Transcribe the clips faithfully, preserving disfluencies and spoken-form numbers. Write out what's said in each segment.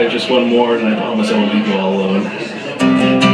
have just one more, and I promise I won't leave you all alone.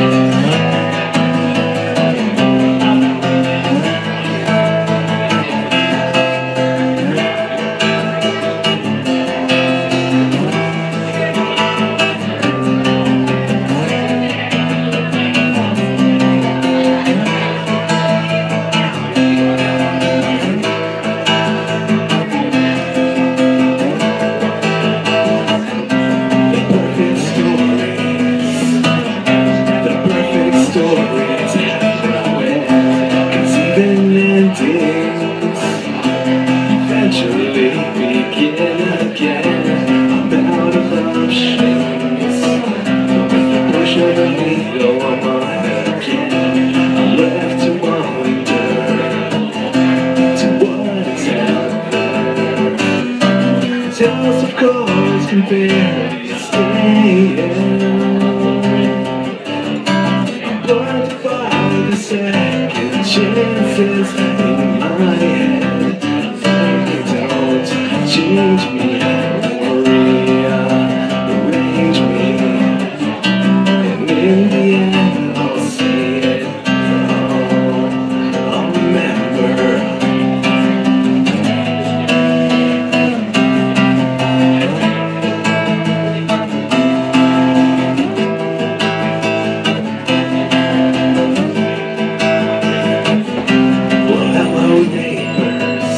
Eventually begin again. I'm out of options. With the push of the needle on my again, I'm left to wonder to what is out there. Tales of cards can barely stay I'm blinded by the second chances in my head. Change me, or rearrange me, and in the end I'll see it all, I'll remember. Well, hello neighbors,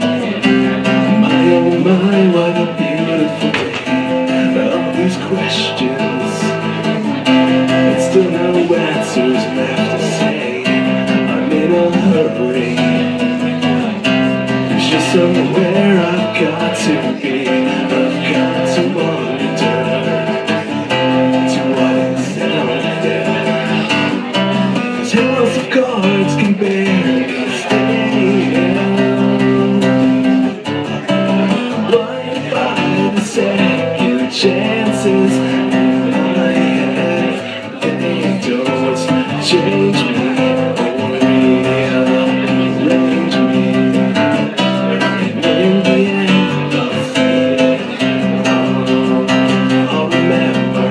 my, what a beautiful day. All these questions, and still no answers left to say. I'm in a hurry. There's just somewhere I've got to be. I've got to wonder to what is out there. Tales of cards can barely stay. Second chances in my head, they don't change me or rearrange me. And in the end, I'll see it all, I'll remember.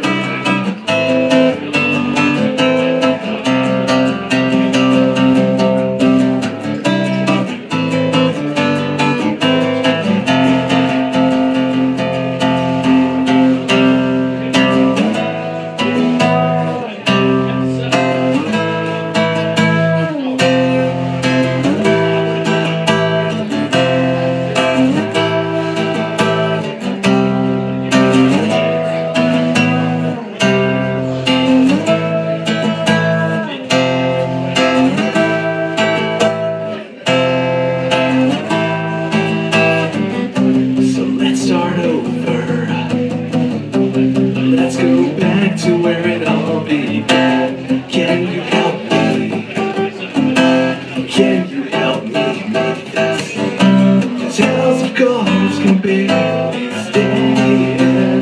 Let's go back to where it all began. Can you help me? Can you help me make this? The tales of cards can barely stay.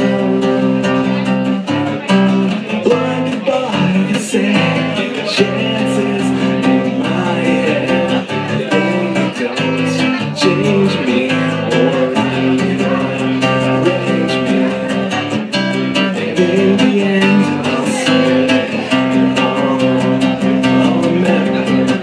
Blinded by the second chances in my head, they don't change me or rearrange me. In the end, I'll see it all, I'll remember.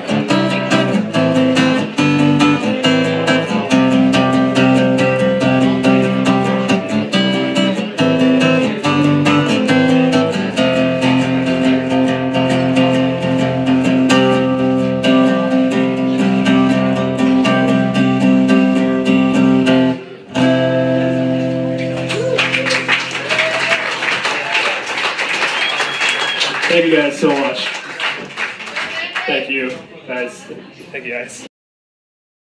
Thank you guys so much. Thank you guys. Thank you guys.